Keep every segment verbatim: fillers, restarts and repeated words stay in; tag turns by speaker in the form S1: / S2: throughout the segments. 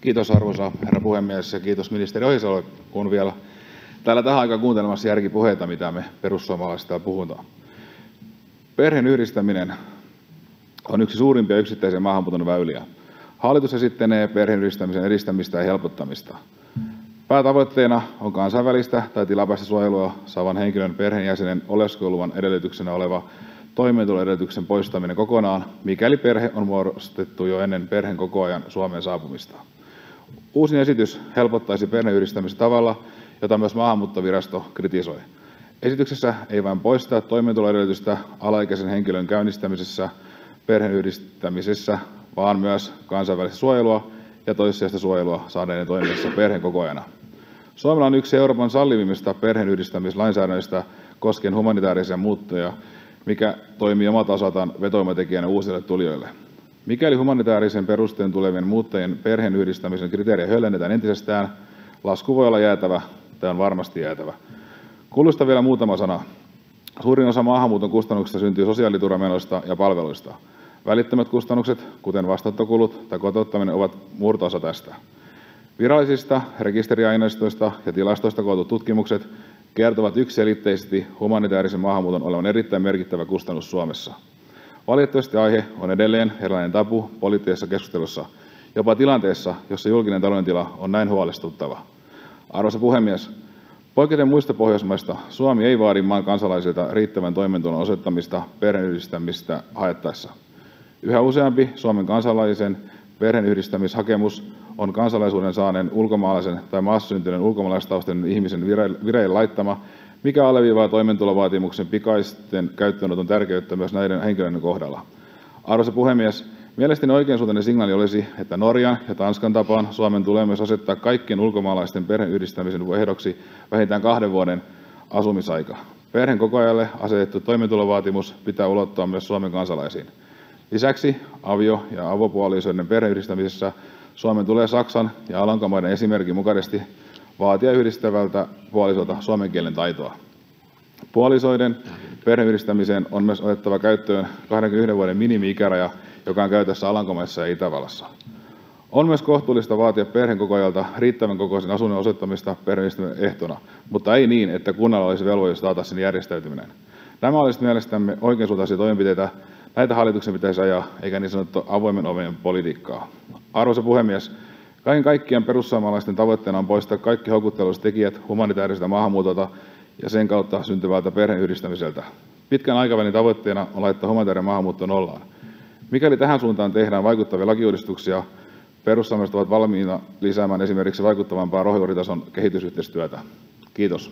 S1: Kiitos, arvoisa herra puhemies, ja kiitos ministeri Ohisalolle, kun vielä täällä tähän aikaan kuuntelemassa järkipuheita, mitä me perussuomalaiset täällä puhutaan. Perheenyhdistäminen on yksi suurimpia yksittäisiä maahanmuuton väyliä. Hallitus esittelee perheenyhdistämisen edistämistä ja helpottamista. Päätavoitteena on kansainvälistä tai tilapäistä suojelua saavan henkilön perheenjäsenen oleskeluluvan edellytyksenä oleva toimeentuloedellytyksen poistaminen kokonaan, mikäli perhe on muodostettu jo ennen perheenkokoajan Suomeen saapumista. Uusin esitys helpottaisi perheenyhdistämistä tavalla, jota myös Maahanmuuttovirasto kritisoi. Esityksessä ei vain poisteta toimeentuloedellytystä alaikäisen henkilön käynnistämisessä perheenyhdistämisessä, vaan myös kansainvälistä suojelua ja toissijaista suojelua saaneiden toiminnassa perheenkokoajana. Suomella on yksi Euroopan sallivimmista perheenyhdistämislainsäädännöistä koskien humanitaarisia muuttoja, mikä toimii omalta osaltaan vetovoimatekijänä uusille tulijoille. Mikäli humanitaarisen perusteen tulevien muuttajien perheenyhdistämisen kriteerejä höllennetään entisestään, lasku voi olla jäätävä tai on varmasti jäätävä. Kuluista vielä muutama sana. Suurin osa maahanmuuton kustannuksista syntyy sosiaaliturvamenoista ja palveluista. Välittömät kustannukset, kuten vastaanottokulut tai kotouttaminen, ovat murto-osa tästä. Virallisista rekisteriaineistoista ja tilastoista kootut tutkimukset kertovat yksiselitteisesti humanitaarisen maahanmuuton olevan erittäin merkittävä kustannus Suomessa. Valitettavasti aihe on edelleen erilainen tabu poliittisessa keskustelussa, jopa tilanteessa, jossa julkinen talouden tila on näin huolestuttava. Arvoisa puhemies, poiketen muista Pohjoismaista Suomi ei vaadi maan kansalaisilta riittävän toimeentulon osoittamista perheenyhdistämistä haettaessa. Yhä useampi Suomen kansalaisen perheenyhdistämishakemus on kansalaisuuden saaneen ulkomaalaisen tai maassa syntyneen ulkomaalaistaustainen ihmisen vireille laittama, mikä alleviivaa toimeentulovaatimuksen pikaisten käyttöönoton tärkeyttä myös näiden henkilöiden kohdalla. Arvoisa puhemies, mielestäni oikeansuuntainen signaali olisi, että Norjan ja Tanskan tapaan Suomen tulee myös asettaa kaikkien ulkomaalaisten perheenyhdistämisen ehdoksi vähintään kahden vuoden asumisaika. Perheenkokoajalle asetettu toimeentulovaatimus pitää ulottua myös Suomen kansalaisiin. Lisäksi avio- ja avopuolisoiden perheenyhdistämisessä Suomen tulee Saksan ja Alankomaiden esimerkin mukaisesti vaatia yhdistävältä puolisolta suomen kielen taitoa. Puolisoiden perheenyhdistämiseen on myös otettava käyttöön kaksikymmentäyhden vuoden minimi-ikäraja, joka on käytössä Alankomaissa ja Itävallassa. On myös kohtuullista vaatia perheenkokoajalta riittävän kokoisen asunnon osoittamista perheenyhdistämisen ehtona, mutta ei niin, että kunnalla olisi velvollisuus taata sen järjestäytyminen. Nämä olisivat mielestämme oikeansuuntaisia toimenpiteitä. Näitä hallituksen pitäisi ajaa, eikä niin sanottu avoimen oven politiikkaa. Arvoisa puhemies, kaiken kaikkiaan perussuomalaisten tavoitteena on poistaa kaikki houkuttelulliset tekijät humanitaariselta maahanmuutolta ja sen kautta syntyvältä perheenyhdistämiseltä. Pitkän aikavälin tavoitteena on laittaa humanitaarinen maahanmuutto nollaan. Mikäli tähän suuntaan tehdään vaikuttavia lakiuudistuksia, perussuomalaiset ovat valmiina lisäämään esimerkiksi vaikuttavampaa ruohonjuuritason kehitysyhteistyötä. Kiitos.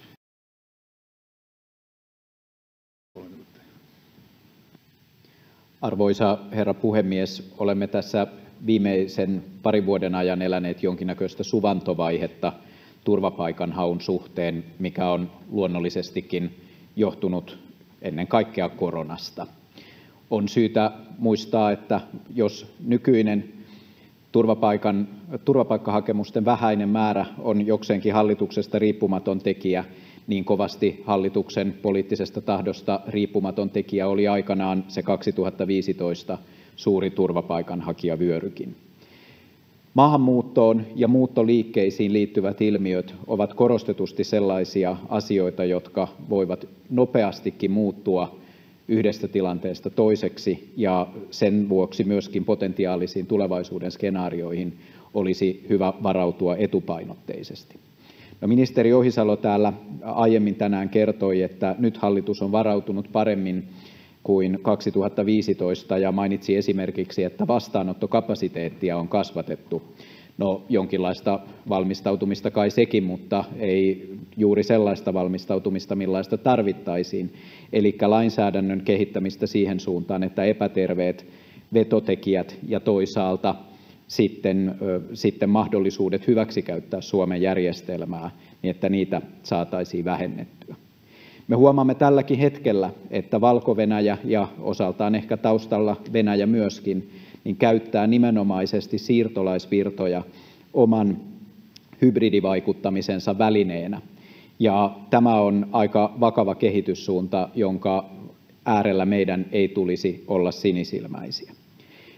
S2: Arvoisa herra puhemies, olemme tässä viimeisen parin vuoden ajan eläneet jonkinnäköistä suvantovaihetta turvapaikanhaun suhteen, mikä on luonnollisestikin johtunut ennen kaikkea koronasta. On syytä muistaa, että jos nykyinen turvapaikan, turvapaikkahakemusten vähäinen määrä on jokseenkin hallituksesta riippumaton tekijä, niin kovasti hallituksen poliittisesta tahdosta riippumaton tekijä oli aikanaan se kaksituhattaviisitoista suuri turvapaikanhakijavyörykin. Maahanmuuttoon ja muuttoliikkeisiin liittyvät ilmiöt ovat korostetusti sellaisia asioita, jotka voivat nopeastikin muuttua yhdestä tilanteesta toiseksi, ja sen vuoksi myöskin potentiaalisiin tulevaisuuden skenaarioihin olisi hyvä varautua etupainotteisesti. No, ministeri Ohisalo täällä aiemmin tänään kertoi, että nyt hallitus on varautunut paremmin kuin kaksituhattaviisitoista ja mainitsi esimerkiksi, että vastaanottokapasiteettia on kasvatettu. No, jonkinlaista valmistautumista kai sekin, mutta ei juuri sellaista valmistautumista, millaista tarvittaisiin. Eli lainsäädännön kehittämistä siihen suuntaan, että epäterveet vetotekijät ja toisaalta sitten, sitten mahdollisuudet hyväksikäyttää Suomen järjestelmää, niin että niitä saataisiin vähennettyä. Me huomaamme tälläkin hetkellä, että Valko-Venäjä ja osaltaan ehkä taustalla Venäjä myöskin, niin käyttää nimenomaisesti siirtolaisvirtoja oman hybridivaikuttamisensa välineenä. Ja tämä on aika vakava kehityssuunta, jonka äärellä meidän ei tulisi olla sinisilmäisiä.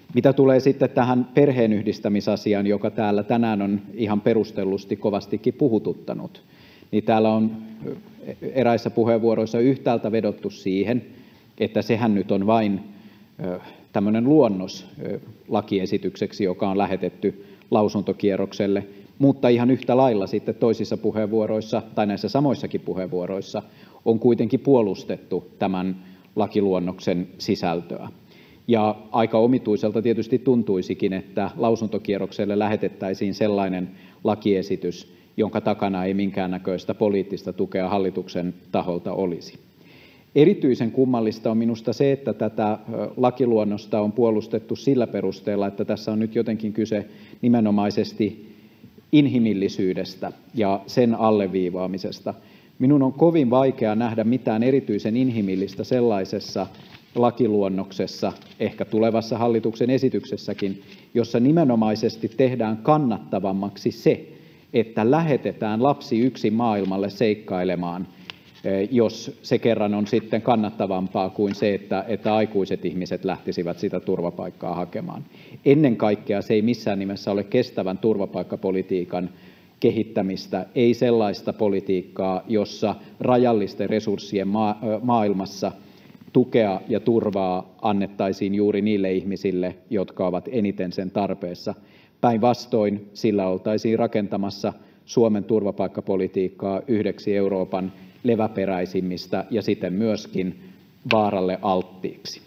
S2: Mitä tulee sitten tähän perheenyhdistämisasiaan, joka täällä tänään on ihan perustellusti kovastikin puhututtanut, niin täällä on eräissä puheenvuoroissa yhtäältä vedottu siihen, että sehän nyt on vain tämmöinen luonnos lakiesitykseksi, joka on lähetetty lausuntokierrokselle, mutta ihan yhtä lailla sitten toisissa puheenvuoroissa tai näissä samoissakin puheenvuoroissa on kuitenkin puolustettu tämän lakiluonnoksen sisältöä. Ja aika omituiselta tietysti tuntuisikin, että lausuntokierrokselle lähetettäisiin sellainen lakiesitys, jonka takana ei minkäännäköistä poliittista tukea hallituksen taholta olisi. Erityisen kummallista on minusta se, että tätä lakiluonnosta on puolustettu sillä perusteella, että tässä on nyt jotenkin kyse nimenomaisesti inhimillisyydestä ja sen alleviivaamisesta. Minun on kovin vaikea nähdä mitään erityisen inhimillistä sellaisessa lakiluonnoksessa, ehkä tulevassa hallituksen esityksessäkin, jossa nimenomaisesti tehdään kannattavammaksi se, että lähetetään lapsi yksin maailmalle seikkailemaan, jos se kerran on sitten kannattavampaa kuin se, että, että aikuiset ihmiset lähtisivät sitä turvapaikkaa hakemaan. Ennen kaikkea se ei missään nimessä ole kestävän turvapaikkapolitiikan kehittämistä, ei sellaista politiikkaa, jossa rajallisten resurssien ma- maailmassa tukea ja turvaa annettaisiin juuri niille ihmisille, jotka ovat eniten sen tarpeessa. Päinvastoin sillä oltaisiin rakentamassa Suomen turvapaikkapolitiikkaa yhdeksi Euroopan leväperäisimmistä ja siten myöskin vaaralle alttiiksi.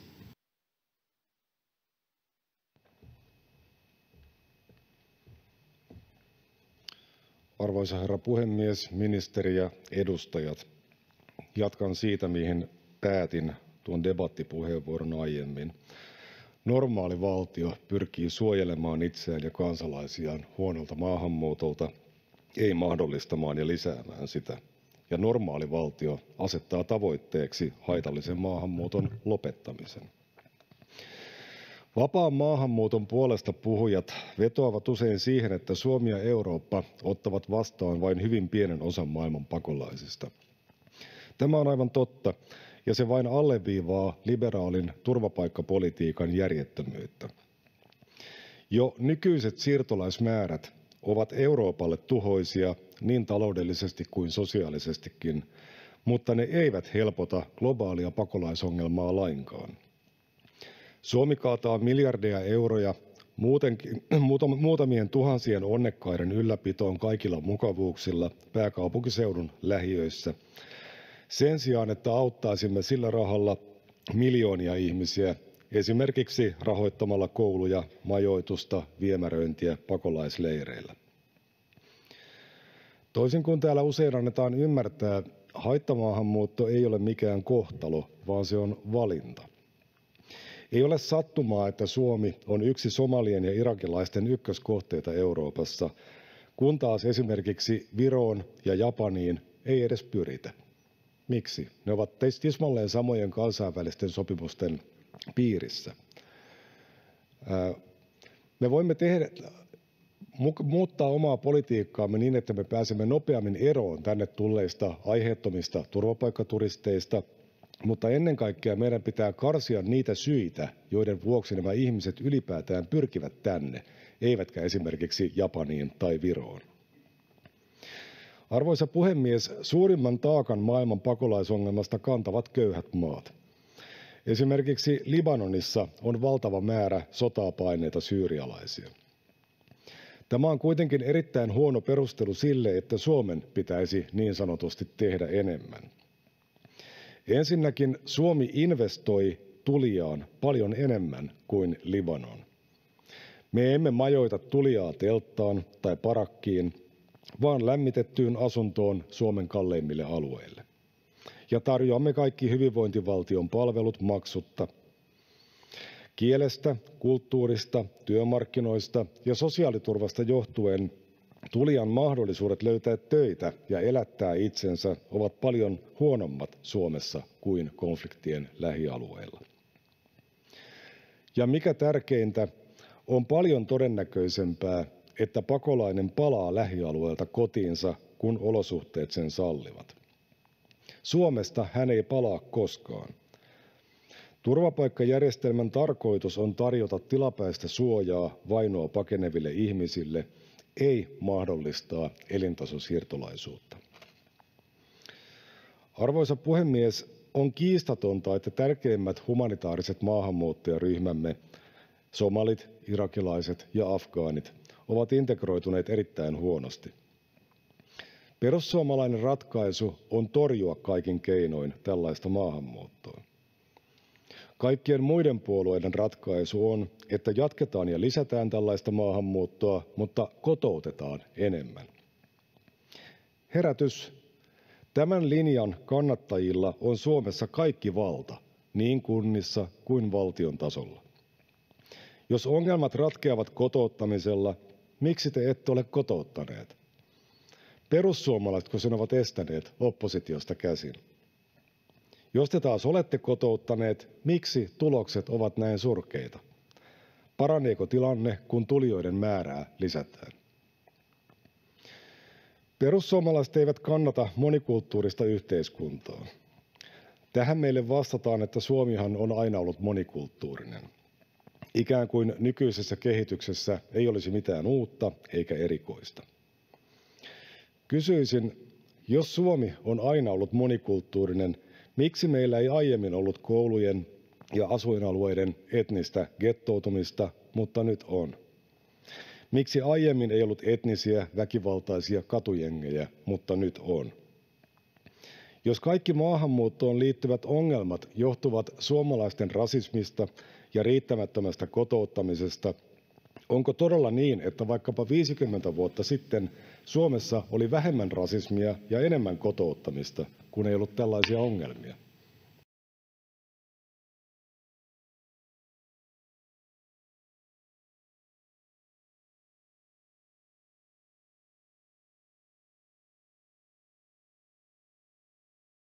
S3: Arvoisa herra puhemies, ministeri ja edustajat. Jatkan siitä, mihin päätin tuon debattipuheenvuoron aiemmin. Normaali valtio pyrkii suojelemaan itseään ja kansalaisiaan huonolta maahanmuutolta, ei mahdollistamaan ja lisäämään sitä. Ja normaali valtio asettaa tavoitteeksi haitallisen maahanmuuton lopettamisen. Vapaan maahanmuuton puolesta puhujat vetoavat usein siihen, että Suomi ja Eurooppa ottavat vastaan vain hyvin pienen osan maailman pakolaisista. Tämä on aivan totta, ja se vain alleviivaa liberaalin turvapaikkapolitiikan järjettömyyttä. Jo nykyiset siirtolaismäärät ovat Euroopalle tuhoisia niin taloudellisesti kuin sosiaalisestikin, mutta ne eivät helpota globaalia pakolaisongelmaa lainkaan. Suomi kaataa miljardeja euroja muutenkin, muutamien tuhansien onnekkaiden ylläpitoon kaikilla mukavuuksilla pääkaupunkiseudun lähiöissä, sen sijaan, että auttaisimme sillä rahalla miljoonia ihmisiä esimerkiksi rahoittamalla kouluja, majoitusta, viemäröintiä pakolaisleireillä. Toisin kuin täällä usein annetaan ymmärtää, haittamaahanmuutto ei ole mikään kohtalo, vaan se on valinta. Ei ole sattumaa, että Suomi on yksi somalien ja irakilaisten ykköskohteita Euroopassa, kun taas esimerkiksi Viroon ja Japaniin ei edes pyritä. Miksi? Ne ovat tismalleen samojen kansainvälisten sopimusten piirissä. Me voimme tehdä, muuttaa omaa politiikkaamme niin, että me pääsemme nopeammin eroon tänne tulleista aiheettomista turvapaikkaturisteista, mutta ennen kaikkea meidän pitää karsia niitä syitä, joiden vuoksi nämä ihmiset ylipäätään pyrkivät tänne, eivätkä esimerkiksi Japaniin tai Viroon. Arvoisa puhemies, suurimman taakan maailman pakolaisongelmasta kantavat köyhät maat. Esimerkiksi Libanonissa on valtava määrä sotaa paenneita syyrialaisia. Tämä on kuitenkin erittäin huono perustelu sille, että Suomen pitäisi niin sanotusti tehdä enemmän. Ensinnäkin Suomi investoi tulijaan paljon enemmän kuin Libanon. Me emme majoita tulijaa telttaan tai parakkiin, vaan lämmitettyyn asuntoon Suomen kalleimmille alueille. Ja tarjoamme kaikki hyvinvointivaltion palvelut maksutta. Kielestä, kulttuurista, työmarkkinoista ja sosiaaliturvasta johtuen tulijan mahdollisuudet löytää töitä ja elättää itsensä ovat paljon huonommat Suomessa kuin konfliktien lähialueilla. Ja mikä tärkeintä, on paljon todennäköisempää, että pakolainen palaa lähialueelta kotiinsa, kun olosuhteet sen sallivat. Suomesta hän ei palaa koskaan. Turvapaikkajärjestelmän tarkoitus on tarjota tilapäistä suojaa vainoa pakeneville ihmisille, ei mahdollistaa elintasosiirtolaisuutta. Arvoisa puhemies, on kiistatonta, että tärkeimmät humanitaariset maahanmuuttajaryhmämme, somalit, irakilaiset ja afgaanit, ovat integroituneet erittäin huonosti. Perussuomalainen ratkaisu on torjua kaikin keinoin tällaista maahanmuuttoa. Kaikkien muiden puolueiden ratkaisu on, että jatketaan ja lisätään tällaista maahanmuuttoa, mutta kotoutetaan enemmän. Herätys! Tämän linjan kannattajilla on Suomessa kaikki valta, niin kunnissa kuin valtion tasolla. Jos ongelmat ratkeavat kotouttamisella, miksi te ette ole kotouttaneet? Perussuomalaisetko sen ovat estäneet oppositiosta käsin? Jos te taas olette kotouttaneet, miksi tulokset ovat näin surkeita? Paraneeko tilanne, kun tulijoiden määrää lisätään? Perussuomalaiset eivät kannata monikulttuurista yhteiskuntaa. Tähän meille vastataan, että Suomihan on aina ollut monikulttuurinen. Ikään kuin nykyisessä kehityksessä ei olisi mitään uutta eikä erikoista. Kysyisin, jos Suomi on aina ollut monikulttuurinen, miksi meillä ei aiemmin ollut koulujen ja asuinalueiden etnistä gettoutumista, mutta nyt on? Miksi aiemmin ei ollut etnisiä, väkivaltaisia katujengejä, mutta nyt on? Jos kaikki maahanmuuttoon liittyvät ongelmat johtuvat suomalaisten rasismista ja riittämättömästä kotouttamisesta, onko todella niin, että vaikkapa viisikymmentä vuotta sitten Suomessa oli vähemmän rasismia ja enemmän kotouttamista, kun ei ollut tällaisia ongelmia?